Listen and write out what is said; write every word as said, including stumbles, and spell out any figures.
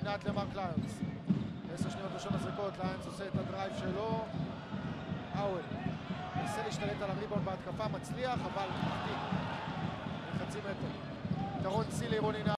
פינת למרק ליונס. עשר שניות ראשון הזריקות, ליונס עושה את הדרייב שלו. האוול ניסה להשתלט על הריבאונד בהתקפה, מצליח, אבל מחטיא. חצי מטר. יתרון צי לעירוני